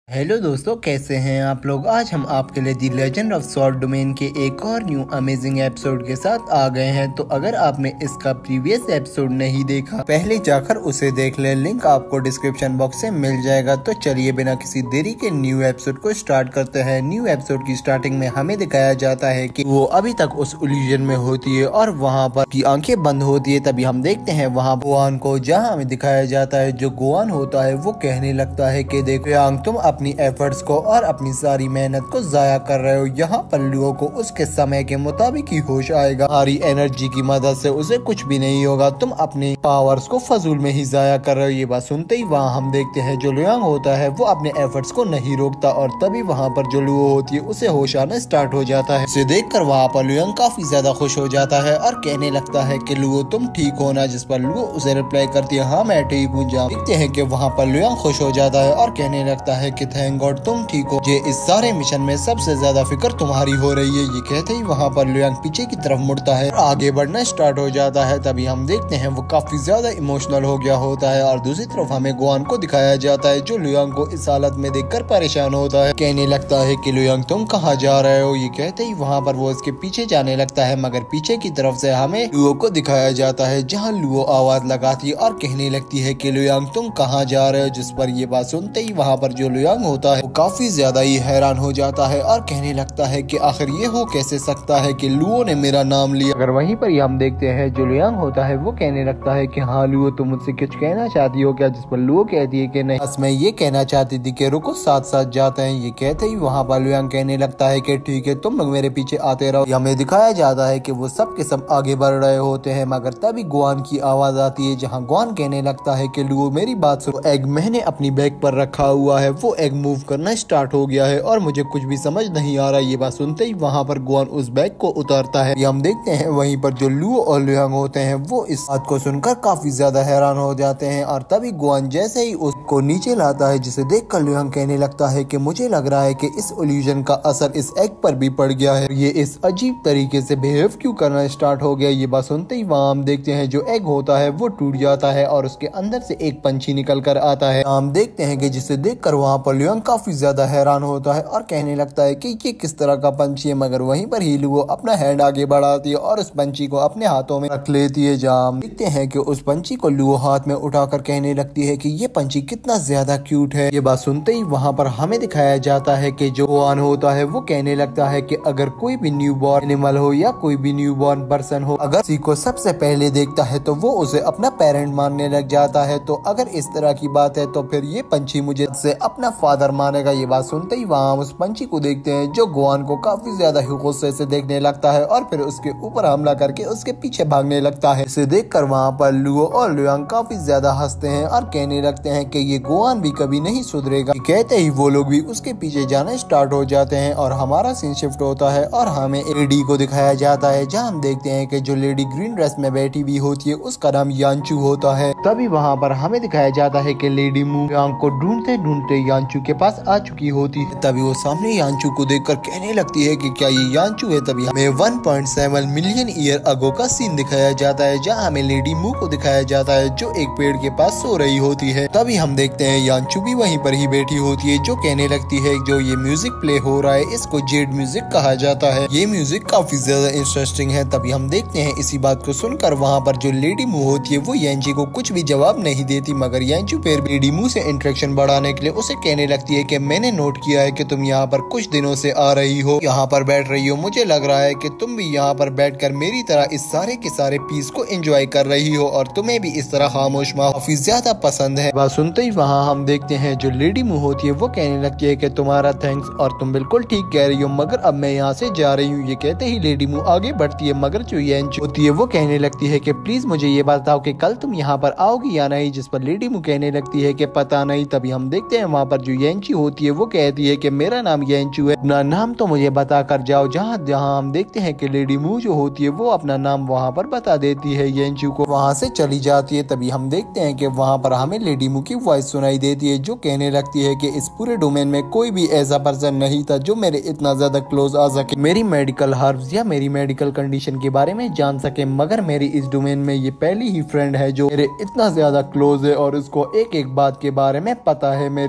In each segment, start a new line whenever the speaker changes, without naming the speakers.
Hello दोस्तों, कैसे हैं आप लोग। आज हम आपके लिए the legend of sword domain के एक और न्यू अमेजिंग एपिसोड के साथ आ गए हैं। तो अगर आपने इसका प्रीवियस एपिसोड नहीं देखा, पहले जाकर उसे देख लें, लिंक आपको डिस्क्रिप्शन बॉक्स से मिल जाएगा। तो चलिए बिना किसी देरी के न्यू एपिसोड को स्टार्ट करते हैं। न्यू एपिसोड की स्टार्टिंग में हमें दिखाया जाता है कि वो अभी तक उस इल्यूजन में होती है और वहाँ पर की आंखें बंद होती है। तभी हम देखते हैं वहाँ गोवान को, जहाँ हमें दिखाया जाता है जो गोवान होता है वो कहने लगता है कि देखो यांग, तुम अपनी एफर्ट्स को और अपनी सारी मेहनत को जाया कर रहे हो। यहाँ पर लुओ को उसके समय के मुताबिक ही होश आएगा। सारी एनर्जी की मदद से उसे कुछ भी नहीं होगा। तुम अपने पावर्स को फजूल में ही जाया कर रहे हो। ये बात सुनते ही वहाँ हम देखते हैं जो लुयांग होता है वो अपने एफर्ट्स को नहीं रोकता और तभी वहाँ पर जो लुओ होती है उसे होश आना स्टार्ट हो जाता है। उसे देख कर वहाँ पर लुयांग काफी ज्यादा खुश हो जाता है और कहने लगता है कि लुओ तुम ठीक हो ना। जिस पर लुओ उसे रिप्लाई करती है हाँ मैं ठीक हूँ। देखते हैं कि वहाँ पर लुयांग खुश हो जाता है और कहने लगता है कि थैंक गॉड तुम ठीक हो। ये इस सारे मिशन में सबसे ज्यादा फिक्र तुम्हारी हो रही है। ये कहते ही वहाँ पर लुयांग पीछे की तरफ मुड़ता है और आगे बढ़ना स्टार्ट हो जाता है। तभी हम देखते हैं वो काफी ज्यादा इमोशनल हो गया होता है और दूसरी तरफ हमें गोवान को दिखाया जाता है जो लुयांग को इस हालत में देखकर परेशान होता है। कहने लगता है कि लुयांग तुम कहाँ जा रहे हो। ये कहते ही वहाँ पर वो इसके पीछे जाने लगता है, मगर पीछे की तरफ से हमें लुओ को दिखाया जाता है जहाँ लुओ आवाज लगाती है और कहने लगती है कि लुयांग तुम कहाँ जा रहे हो। जिस पर ये बात सुनते ही वहाँ पर जो लुयांग होता है वो काफी ज्यादा ही हैरान हो जाता है और कहने लगता है कि आखिर ये हो कैसे सकता है कि लुओ ने मेरा नाम लिया। अगर वहीं पर ही हम देखते हैं जो लुयांग होता है वो कहने लगता है कि हाँ लुओ तुम मुझसे कुछ कहना चाहती हो क्या। जिस पर लुओ कहती है कि नहीं, बस मैं ये कहना चाहती थी कि रुको साथ साथ जाते हैं। ये कहते ही वहाँ पर लुयांग कहने लगता है कि ठीक है तुम लोग मेरे पीछे आते रहो। हमें दिखाया जाता है कि वो सब के सब आगे बढ़ रहे होते हैं, मगर तभी गोवान की आवाज आती है जहाँ गोवान कहने लगता है कि लुओ मेरी बात सुनो, एग मैंने अपनी बैग पर रखा हुआ है, वो एग मूव करना स्टार्ट हो गया है और मुझे कुछ भी समझ नहीं आ रहा। ये बात सुनते ही वहाँ पर गोवान उस बैग को उतारता है। हम देखते हैं वहीं पर जो लुओ और लुयांग होते हैं वो इस बात को सुनकर काफी ज्यादा हैरान हो जाते हैं और तभी गोवान जैसे ही उसको नीचे लाता है जिसे देखकर लुयांग कहने लगता है कि मुझे लग रहा है कि इस इल्यूजन का असर इस एग पर भी पड़ गया है। ये इस अजीब तरीके से बिहेव क्यों करना स्टार्ट हो गया। ये बात सुनते ही वहाँ हम देखते हैं जो एग होता है वो टूट जाता है और उसके अंदर से एक पंछी निकल कर आता है। हम देखते हैं कि जिसे देखकर वहाँ पर लुयांग काफी ज्यादा हैरान होता है और कहने लगता है कि ये किस तरह का पंछी है। मगर वहीं पर ही लुओ अपना हैंड आगे बढ़ाती है और उस पंछी को अपने हाथों में रख लेती है। जहाँ हम देखते हैं कि उस पंछी को लुओ हाथ में उठाकर कहने लगती है कि ये पंछी कितना ज्यादा क्यूट है। ये बात सुनते ही वहाँ पर हमें दिखाया जाता है कि जो गोवान होता है वो कहने लगता है कि अगर कोई भी न्यू बॉर्न एनिमल हो या कोई भी न्यू बॉर्न पर्सन हो, अगर किसी को सबसे पहले देखता है तो वो उसे अपना पेरेंट मानने लग जाता है। तो अगर इस तरह की बात है तो फिर ये पंछी मुझे से अपना फादर मानेगा। ये बात सुनते ही वहाँ उस पंछी को देखते हैं जो गोवान को काफी ज्यादा ही गुस्से से देखने लगता है और फिर उसके ऊपर हमला करके उसके पीछे भागने लगता है। इसे देखकर वहाँ पर लुओ और लुयांग काफी ज्यादा हंसते हैं और कहने लगते हैं कि ये गोवान भी कभी नहीं सुधरेगा। कहते ही वो लोग भी उसके पीछे जाना स्टार्ट हो जाते हैं और हमारा सीन शिफ्ट होता है और हमें लेडी को दिखाया जाता है जहाँ हम देखते हैं कि जो लेडी ग्रीन ड्रेस में बैठी हुई होती है उसका नाम यांचू होता है। तभी वहाँ पर हमें दिखाया जाता है कि लेडी मू यांग को ढूंढते ढूंढते यांचू के पास आ चुकी होती है। तभी वो सामने यांचू को देखकर कहने लगती है कि क्या ये यांचू है। तभी हमें 1.7 मिलियन ईयर अगो का सीन दिखाया जाता है जहाँ हमें लेडी मू को दिखाया जाता है जो एक पेड़ के पास सो रही होती है। तभी हम देखते हैं यांचू भी वहीं पर ही बैठी होती है जो कहने लगती है जो ये म्यूजिक प्ले हो रहा है इसको जेड म्यूजिक कहा जाता है। ये म्यूजिक काफी ज्यादा इंटरेस्टिंग है। तभी हम देखते हैं इसी बात को सुनकर वहाँ पर जो लेडी मू होती है वो यांची को कुछ भी जवाब नहीं देती, मगर यांचू फिर लेडी मू से इंटरेक्शन बढ़ाने के लिए उसे कहने लगती है कि मैंने नोट किया है कि तुम यहाँ पर कुछ दिनों से आ रही हो, यहाँ पर बैठ रही हो। मुझे लग रहा है कि तुम भी यहाँ पर बैठकर मेरी तरह इस सारे के सारे पीस को एंजॉय कर रही हो और तुम्हें भी इस तरह खामोश काफी ज्यादा पसंद है। बात सुनते ही वहाँ हम देखते हैं जो लेडी मू होती है वो कहने लगती है कि तुम्हारा थैंक्स और तुम बिल्कुल ठीक कह रही हो, मगर अब मैं यहाँ से जा रही हूँ। ये कहते ही लेडी मू आगे बढ़ती है, मगर जो यांचू होती है वो कहने लगती है कि प्लीज मुझे ये बताओ कि कल तुम यहाँ पर आओगी या नहीं। जिस पर लेडी मू कहने लगती है कि पता नहीं। तभी हम देखते हैं वहाँ पर जो यांची होती है वो कहती है कि मेरा नाम यांचू है, अपना नाम तो मुझे बता कर जाओ। जहाँ जहाँ हम देखते हैं कि लेडी मू जो होती है वो अपना नाम वहाँ पर बता देती है यांचू को, वहाँ से चली जाती है। तभी हम देखते हैं कि वहाँ पर हमें लेडी मू की वॉइस सुनाई देती है जो कहने लगती है कि इस पूरे डोमेन में कोई भी ऐसा पर्सन नहीं था जो मेरे इतना ज्यादा क्लोज आ सके, मेरी मेडिकल हर्ब्स या मेरी मेडिकल कंडीशन के बारे में जान सके, मगर मेरी इस डोमेन में ये पहली ही फ्रेंड है जो मेरे इतना ज्यादा क्लोज है और उसको एक एक बात के बारे में पता है। मेरी ये बात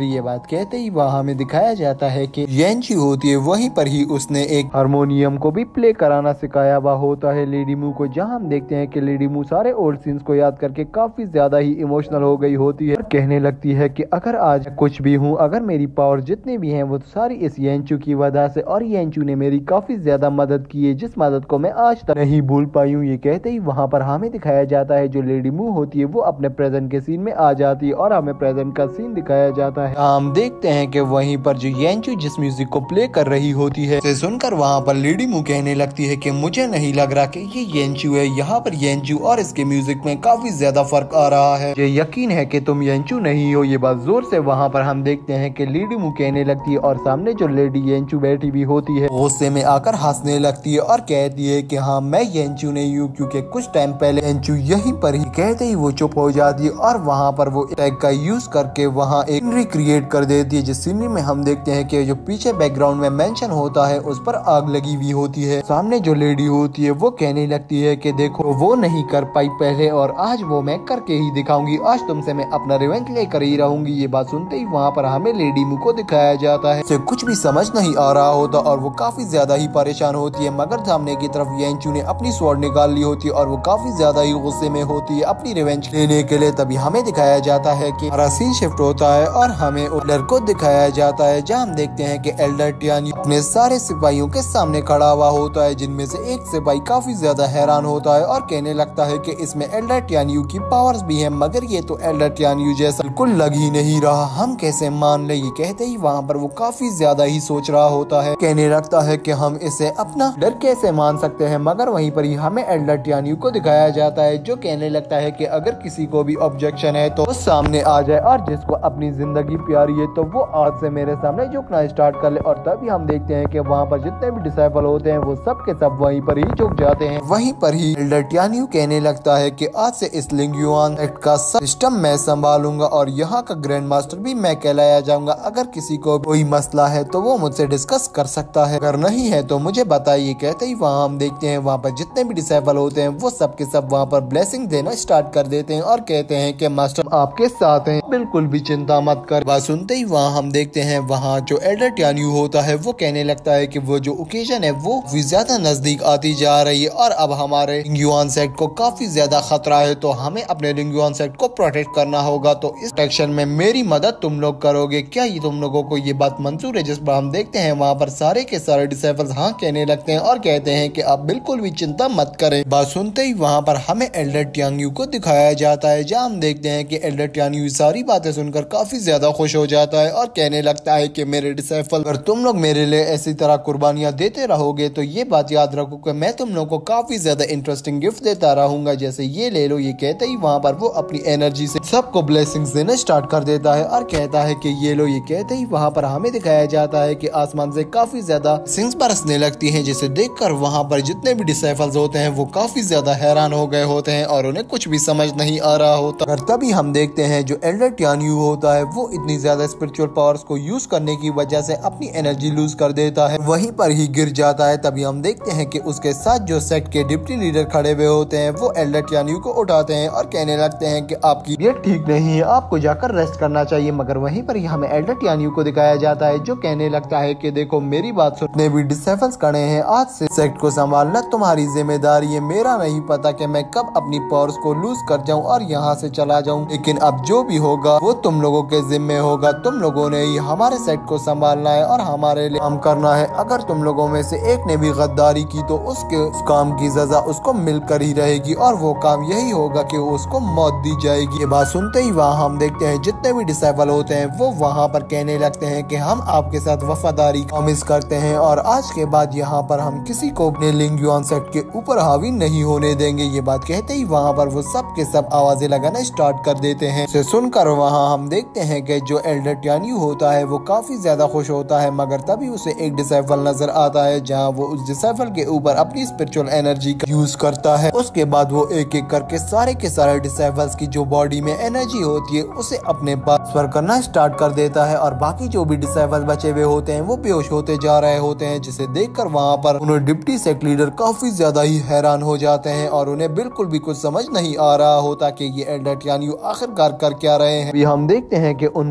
बात कहते ही वहाँ हमें दिखाया जाता है कि येंचू होती है वहीं पर ही उसने एक हारमोनियम को भी प्ले कराना सिखाया हुआ होता है लेडी मू को, जहाँ हम देखते हैं कि लेडी मू सारे ओल्ड सीन्स को याद करके काफी ज्यादा ही इमोशनल हो गई होती है और कहने लगती है कि अगर आज कुछ भी हूँ, अगर मेरी पावर जितने भी हैं वो सारी इस येंचू की वजह से, और येंचू ने मेरी काफी ज्यादा मदद की है जिस मदद को मैं आज तक नहीं भूल पाई हूँ। ये कहते ही वहाँ पर हमें दिखाया जाता है जो लेडी मू होती है वो अपने प्रेजेंट के सीन में आ जाती है और हमें प्रेजेंट का सीन दिखाया जाता है। हम देखते हैं कि वहीं पर जो येंचू जिस म्यूजिक को प्ले कर रही होती है उसे सुनकर वहाँ पर लेडी मू कहने लगती है कि मुझे नहीं लग रहा कि ये येंचू है, यहाँ पर येंचू और इसके म्यूजिक में काफी ज्यादा फर्क आ रहा है, ये यकीन है कि तुम येंचू नहीं हो। ये बात जोर से वहाँ पर हम देखते हैं कि लेडी मू कहने लगती है और सामने जो लेडी येंचू बैठी भी होती है गुस्से में आकर हंसने लगती है और कहती है कि हाँ मैं येंचू नहीं हूँ, क्योंकि कुछ टाइम पहले येंचू यहीं पर ही। कहते ही वो चुप हो जाती है और वहाँ पर वो टैग का यूज करके वहाँ एक सीनरी क्रिएट कर देती है, जिस सीनरी में हम देखते हैं कि जो पीछे बैकग्राउंड में मेंशन होता है उस पर आग लगी हुई होती है। सामने जो लेडी होती है वो कहने लगती है कि देखो वो नहीं कर पाई पहले और आज वो मैं करके ही दिखाऊंगी, आज तुमसे मैं अपना रिवेंज लेकर ही रहूंगी। ये बात सुनते ही वहाँ पर हमें लेडी मू को दिखाया जाता है, उसे कुछ भी समझ नहीं आ रहा होता और वो काफी ज्यादा ही परेशान होती है, मगर सामने की तरफ येंचू ने अपनी स्वॉर्ड निकाल ली होती है और वो काफी ज्यादा ही गुस्से में होती है अपनी रिवेंज लेने के लिए। तभी हमें दिखाया जाता है कि हमारा सीन शिफ्ट होता है और हमें एल्डर को दिखाया जाता है, जहाँ हम देखते हैं कि एल्डर टियानी अपने सारे सिपाहियों के सामने खड़ा हुआ होता है, जिनमें से एक सिपाही काफी ज्यादा हैरान होता है और कहने लगता है कि इसमें एल्डर टियानियू की पावर्स भी हैं, मगर ये तो एल्डर टियानियू जैसा बिल्कुल लग ही नहीं रहा, हम कैसे मान ले। ये कहते ही वहाँ पर वो काफी ज्यादा ही सोच रहा होता है, कहने लगता है कि हम इसे अपना डर कैसे मान सकते हैं, मगर वहीं पर ही हमें एल्डर टियानियू को दिखाया जाता है जो कहने लगता है कि अगर किसी को भी ऑब्जेक्शन है तो वो सामने आ जाए और जिसको अपनी जिंदगी प्यारी है तो वो आज से मेरे सामने झुकना स्टार्ट कर ले। और तभी हम देखते हैं कि वहाँ पर जितने भी डिसाइपल होते हैं वो सब के सब वहीं पर ही झुक जाते हैं। वहीं पर ही एल्डर टियानियू कहने लगता है कि आज से इस लिंगयुआन सेक्ट का सिस्टम मैं संभालूंगा और यहाँ का ग्रैंड मास्टर भी मैं कहलाया जाऊंगा, अगर किसी को कोई मसला है तो वो मुझसे डिस्कस कर सकता है, अगर नहीं है तो मुझे बताइए। कहते ही वहाँ हम देखते हैं वहाँ पर जितने भी डिसाइपल होते हैं वो सब के सब वहाँ पर ब्लेसिंग देना स्टार्ट कर देते हैं और कहते हैं कि मास्टर आपके साथ हैं, बिल्कुल भी चिंता मत कर। बात सुनते ही वहाँ हम देखते हैं वहाँ जो एल्डर टियानियू होता है वो कहने लगता है कि वो जो ओकेजन है वो ज्यादा नजदीक आती जा रही है और अब हमारे लिंगयुआन सेक्ट को काफी ज्यादा खतरा है, तो हमें अपने लिंगयुआन सेक्ट को प्रोटेक्ट करना होगा, तो इस प्रोटेक्शन में मेरी मदद तुम लोग करोगे क्या? ये तुम लोगों को ये बात मंजूर है? जिस पर हम देखते हैं वहाँ पर सारे के सारे डिसाइपल्स हाँ कहने लगते हैं और कहते हैं कि आप बिल्कुल भी चिंता मत करें। बात सुनते ही वहाँ पर हमें एल्डर टियानियू को दिखाया जाता है, जहाँ हम देखते हैं कि एल्डर टियानियू सारी बातें सुनकर काफी ज्यादा खुश हो जाता है और कहने लगता है कि मेरे डिसाइपल अगर तुम लोग मेरे लिए ऐसी तरह कुर्बानियां देते रहोगे तो ये बात याद रखो कि मैं तुम लोगों को काफी ज्यादा इंटरेस्टिंग गिफ्ट देता रहूंगा, जैसे ये ले लो। ये कहते ही वहाँ पर वो अपनी एनर्जी से सबको ब्लेसिंग्स देना स्टार्ट कर देता है और कहता है कि ये लो। ये कहते ही वहाँ पर हमें दिखाया जाता है कि आसमान से काफी ज्यादा ब्लेसिंग्स बरसने लगती हैं, जिसे देखकर वहाँ पर जितने भी डिसाइपल्स होते हैं वो काफी ज्यादा हैरान हो गए होते हैं और उन्हें कुछ भी समझ नहीं आ रहा होता। और तभी हम देखते हैं जो एल्डर टियानियू होता है वो इतनी ज्यादा स्पिरिचुअल पावर्स को यूज करने की वजह से अपनी एनर्जी लूज कर देता है, वहीं पर ही गिर जाता है। तभी हम देखते हैं कि उसके साथ जो सेक्ट के डिप्टी लीडर खड़े हुए होते हैं वो एल्डर टियानियू को उठाते हैं और कहने लगते हैं कि आपकी ये ठीक नहीं है, आपको जाकर रेस्ट करना चाहिए, मगर वहीं पर ही हमें एल्डर टियानियू को दिखाया जाता है जो कहने लगता है कि देखो मेरी बात सुनने भी डिसाइपल्स खड़े हैं, आज से सेक्ट को संभालना तुम्हारी जिम्मेदारी है, मेरा नहीं पता कि मैं कब अपनी पावर्स को लूज कर जाऊं और यहाँ से चला जाऊं, लेकिन अब जो भी होगा वो तुम लोगों के जिम्मे होगा, तुम लोगों ने ही हमारे सेक्ट को संभालना है और हमारे लिए काम करना है। अगर तुम लोगों में से एक ने भी गद्दारी की तो उसके उस काम की सजा उसको मिलकर ही रहेगी और वो काम यही होगा कि उसको मौत दी जाएगी। ये बात सुनते ही वहाँ हम देखते हैं जितने भी डिसाइपल होते हैं वो वहाँ पर कहने लगते हैं कि हम आपके साथ वफादारी प्रॉमिस करते हैं और आज के बाद यहाँ पर हम किसी को अपने लिंगयुआन सेक्ट के ऊपर हावी नहीं होने देंगे। ये बात कहते ही वहाँ पर वो सब के सब आवाजें लगाना स्टार्ट कर देते हैं। इसे सुनकर वहाँ हम देखते हैं कि जो एल्डर टियानियू होता है वो काफी ज्यादा खुश होता है, मगर तभी उसे एक डिसाइपल नजर आता है जहाँ वो उस डिसाइपल के ऊपर अपनी स्पिरिचुअल एनर्जी का यूज करता है। उसके बाद वो एक एक करके सारे के सारे डिसाइपल्स की जो बॉडी में एनर्जी होती है उसे अपने पास ट्रांसफर करना स्टार्ट कर देता है और बाकी जो भी डिसाइपल्स बचे हुए होते हैं वो बेहोश होते जा रहे होते हैं, जिसे देखकर वहाँ पर उन्हें डिप्टी सेक्ट लीडर काफी ज्यादा ही हैरान हो जाते हैं और उन्हें बिल्कुल भी कुछ समझ नहीं आ रहा होता कि ये एल्डर टियानियू आखिरकार कर क्या रहे हैं। हम देखते हैं कि उनमें से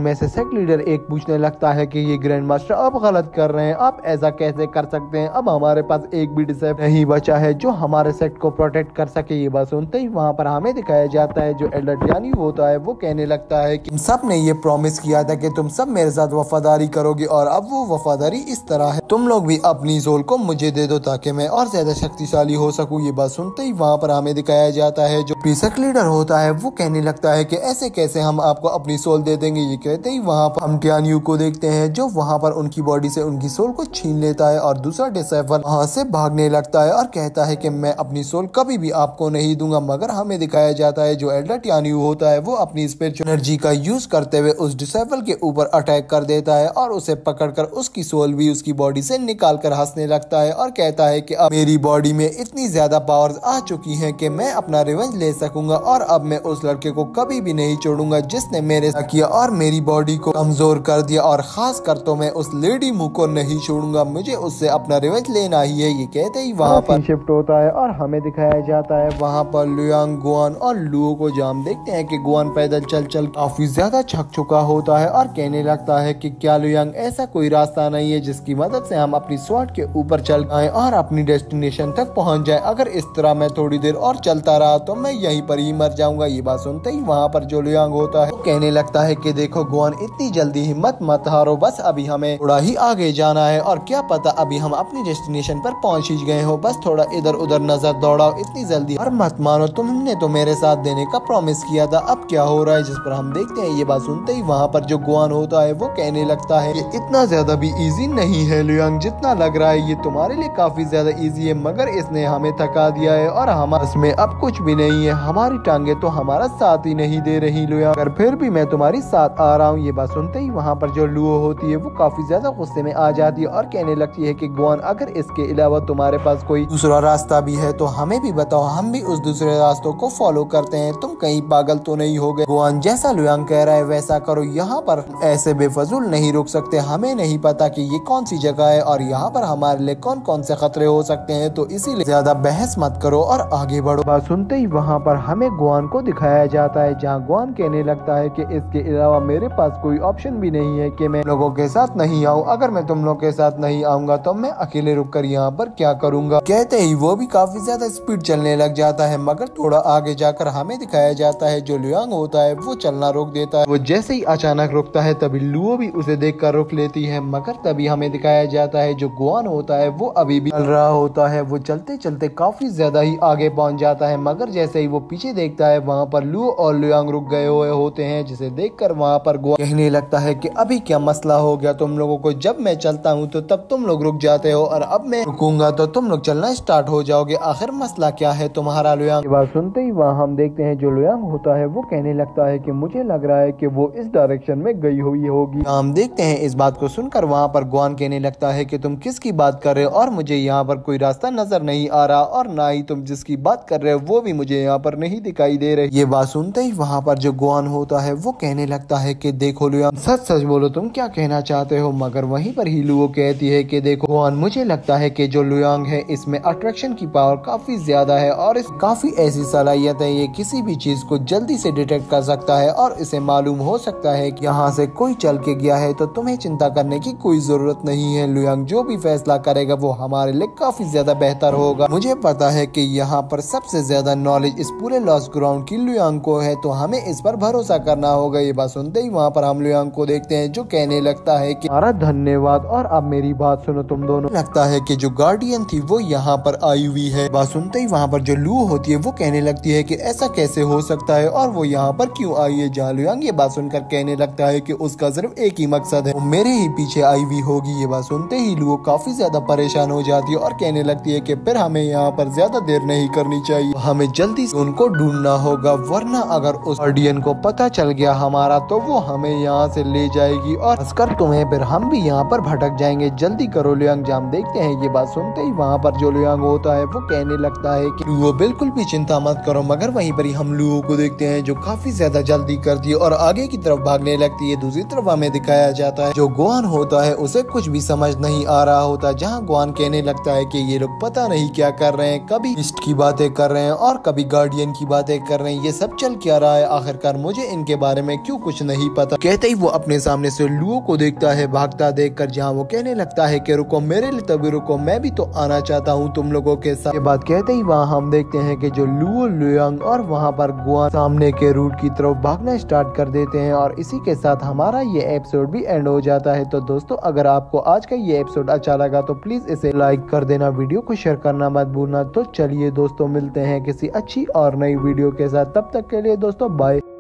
प्रीफेक्ट लीडर एक पूछने लगता है कि ये ग्रैंड मास्टर अब गलत कर रहे हैं, आप ऐसा कैसे कर सकते हैं, अब हमारे पास एक भी डिसेबल नहीं बचा है जो हमारे सेट को प्रोटेक्ट कर सके। ये बात सुनते ही वहाँ पर हमें दिखाया जाता है जो एल्डर टियान्यू होता है वो कहने लगता है कि सब ने ये प्रॉमिस किया था कि तुम सब मेरे साथ वफादारी करोगे और अब वो वफादारी इस तरह है, तुम लोग भी अपनी सोल को मुझे दे दो ताकि मैं और ज्यादा शक्तिशाली हो सकूं। ये बात सुनते ही वहाँ पर हमें दिखाया जाता है जो प्रीफेक्ट लीडर होता है वो कहने लगता है कि ऐसे कैसे हम आपको अपनी सोल दे देंगे। ये कहते ही वहाँ पर हम टियान्यू को देखते हैं जो वहाँ पर उनकी बॉडी से उनकी सोल को छीन लेता है और दूसरा डिसेबल वहाँ से भागने लगता है और कहता है कि मैं अपनी सोल कभी भी आपको नहीं दूंगा। मगर हमें दिखाया जाता है जो एल्डर टियान्यू होता है वो अपनी स्पिरिचुअल एनर्जी का यूज करते हुए उस डिसेबल के ऊपर अटैक कर देता है और उसे पकड़कर उसकी सोल भी उसकी बॉडी से निकाल कर हंसने लगता है और कहता है कि अब मेरी बॉडी में इतनी ज्यादा पावर्स आ चुकी हैं कि मैं अपना रिवेंज ले सकूंगा और अब मैं उस लड़के को कभी भी नहीं छोड़ूंगा जिसने मेरे साथ किया और मेरी बॉडी को कमजोर कर दिया, और खास कर तो मैं उस लेडी मुंह को नहीं छोड़ूंगा, मुझे उससे अपना रिवेंज लेना ही है। ये कहते ही वहाँ पर शिफ्ट होता है और हमें दिखाया जाता है वहाँ पर लुयांग, गुआन और लुओ को जाम देखते हैं कि गुआन पैदल चल चल काफी ज्यादा थक चुका होता है और कहने लगता है कि क्या लुयांग ऐसा कोई रास्ता नहीं है जिसकी मदद से हम अपनी स्वॉर्ड के ऊपर चल पाए और अपनी डेस्टिनेशन तक पहुंच जाए, अगर इस तरह मैं थोड़ी देर और चलता रहा तो मैं यहीं पर ही मर जाऊंगा। ये बात सुनते ही वहाँ पर जो लुयांग होता है वो कहने लगता है कि देखो गुआन इतनी जल्दी हिम्मत मत हारो, बस अभी हमें थोड़ा ही आगे जाना है और क्या पता अभी हम अपनी डेस्टिनेशन पर पहुंच ही गए हो, बस थोड़ा इधर उधर नजर दौड़ाओ, इतनी जल्दी और मत मानो, तुमने तो मेरे साथ देने का प्रॉमिस किया था, अब क्या हो रहा है। जिस पर हम देखते हैं ये बात सुनते ही वहाँ पर जो गुआन होता है वो कहने लगता है कि इतना ज्यादा भी इजी नहीं है लुयांग, जितना लग रहा है ये तुम्हारे लिए काफी ज्यादा इजी है, मगर इसने हमें थका दिया है और हमारे में अब कुछ भी नहीं है, हमारी टांगे तो हमारा साथ ही नहीं दे रही लुयांग, अगर फिर भी मैं तुम्हारी साथ आ रहा हूँ। ये बात सुनते ही वहाँ पर जो लुओ होती है वो काफी ज्यादा गुस्से में आ जाती है और कहने लगती है कि गुआन अगर इसके अलावा तुम्हारे पास कोई दूसरा रास्ता भी है तो हमें भी बताओ, हम भी उस दूसरे रास्तों को फॉलो करते हैं, तुम कहीं पागल तो नहीं हो गए। गुआन जैसा लुयांग कह रहा है वैसा करो, यहाँ पर ऐसे बेफजूल नहीं रुक सकते, हमें नहीं पता कि ये कौन सी जगह है और यहाँ पर हमारे लिए कौन कौन से खतरे हो सकते हैं, तो इसीलिए ज्यादा बहस मत करो और आगे बढ़ो। बात सुनते ही वहाँ पर हमें गुआन को दिखाया जाता है जहाँ गुआन कहने लगता है कि इसके अलावा मेरे पास कोई ऑप्शन भी नहीं है कि मैं लोगों के साथ नहीं आऊँ, अगर मैं तुम लोग के साथ नहीं आऊंगा तो मैं अकेले रुक कर यहाँ पर क्या करूंगा। कहते ही वो भी काफी ज्यादा स्पीड चलने लग जाता है, मगर थोड़ा आगे जाकर हमें दिखाया जाता है जो लुयांग होता है वो चलना रोक देता है, वो जैसे ही अचानक रुकता है तभी लुओ भी उसे देखकर रुक लेती है, मगर तभी हमें दिखाया जाता है जो गुआन होता है वो अभी भी चल रहा होता है, वो चलते चलते काफी ज्यादा ही आगे पहुंच जाता है, मगर जैसे ही वो पीछे देखता है वहाँ पर लुओ और लुयांग रुक गए हुए होते हैं, जिसे देखकर वहाँ पर गुआन कहने लगता है कि अभी क्या मसला हो गया तुम लोगों को, जब मैं चलता हूँ तो तब तुम लोग रुक जाते हो और अब मैं रुकूंगा तो तुम लोग चलना स्टार्ट हो जाओगे, आखिर मसला क्या है तुम्हारा लुयांग। बात सुनते ही वहाँ हम देखते हैं जो लुयांग होता है वो कहने लगता है कि मुझे लग रहा है कि वो इस डायरेक्शन में गई हुई होगी। हम देखते हैं इस बात को सुनकर वहाँ पर गुआन कहने लगता है कि तुम किसकी बात कर रहे हो और मुझे यहाँ पर कोई रास्ता नजर नहीं आ रहा और ना ही तुम जिसकी बात कर रहे हो वो भी मुझे यहाँ पर नहीं दिखाई दे रही। ये बात सुनते ही वहाँ पर जो गुआन होता है वो कहने लगता है कि देखो लुयांग सच सच बोलो तुम क्या कहना चाहते हो, मगर वहीं पर ही लुओ कहती है कि देखो गुआन मुझे लगता है कि जो लुयांग है इसमें अट्रैक्शन की पावर काफी ज्यादा है और इस काफी ऐसी सलाहियत है, ये किसी भी चीज को जल्दी से डिटेक्ट कर सकता है और इसे मालूम हो सकता है कि यहाँ से कोई चल के गया है, तो तुम्हें चिंता करने की कोई जरूरत नहीं है लुयांग, जो भी फैसला करेगा वो हमारे लिए काफी ज्यादा बेहतर होगा। मुझे पता है कि यहाँ पर सबसे ज्यादा नॉलेज इस पूरे लॉस्ट ग्राउंड की लुयांग को है, तो हमें इस पर भरोसा करना होगा। ये बात सुनते ही वहाँ पर हम लुयांग को देखते हैं जो कहने लगता है कि हमारा धन्यवाद, और अब मेरी बात सुनो तुम दोनों, लगता है कि जो गार्डियन थी वो यहाँ पर आई हुई है। बात सुनते ही वहाँ पर जो लू होती है वो कहने लगती है कि ऐसा कैसे हो सकता है और वो यहाँ पर क्यों आई है। जहाँ लुयांग ये बात सुनकर कहने लगता है कि उसका सिर्फ एक ही मकसद है, वो मेरे ही पीछे आई हुई होगी। ये बात सुनते ही लू काफी ज्यादा परेशान हो जाती है और कहने लगती है कि फिर हमें यहाँ पर ज्यादा देर नहीं करनी चाहिए, हमें जल्दी से उनको ढूंढना होगा, वरना अगर उस गार्डियन को पता चल गया हमारा तो वो हमें यहाँ से ले जाएगी और हंसकर तुम्हें फिर हम भी यहाँ पर भटक जाएंगे, जल्दी करो लुयांग। जाम देखते हैं ये बात सुनते ही वहाँ पर जो लुयांग होता है वो कहने लगता है कि लुओ बिल्कुल भी चिंता मत करो, मगर वहीं पर ही हम लुओ को देखते हैं जो काफी ज्यादा जल्दी करती है और आगे की तरफ भागने लगती है। दूसरी तरफ हमें दिखाया जाता है जो गुआन होता है उसे कुछ भी समझ नहीं आ रहा होता, जहाँ गुआन कहने लगता है कि ये लोग पता नहीं क्या कर रहे हैं, कभी ईस्ट की बातें कर रहे हैं और कभी गार्डियन की बातें कर रहे हैं, ये सब चल क्या रहा है, आखिरकार मुझे इनके बारे में क्यों कुछ नहीं पता। कहते ही वो अपने सामने से लुओ को देखता है भागता देखकर, जहाँ वो कहने लगता है कि रुको मेरे लिए तभी रुको, मैं भी तो आना चाहता हूँ तुम लोगों के साथ। ये बात कहते ही वहाँ हम देखते हैं कि जो लुओ, लुयांग और वहाँ पर गुआन सामने के रूट की तरफ भागना स्टार्ट कर देते हैं और इसी के साथ हमारा ये एपिसोड भी एंड हो जाता है। तो दोस्तों अगर आपको आज का ये एपिसोड अच्छा लगा तो प्लीज इसे लाइक कर देना, वीडियो को शेयर करना मत भूलना। तो चलिए दोस्तों मिलते हैं किसी अच्छी और नई वीडियो के साथ, तब तक के लिए दोस्तों बाय।